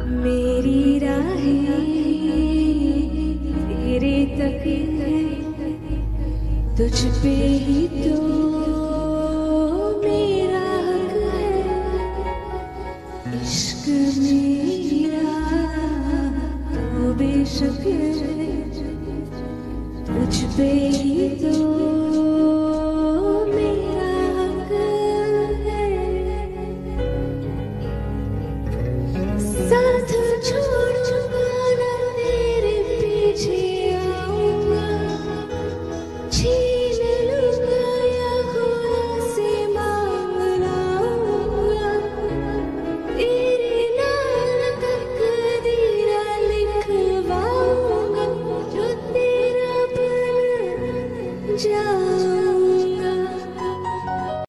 मेरी राहें तेरे तक है, तुझ पे ही तो मेरा हक है। इश्क मेरा तो बेशक है, तुझ पे ही तो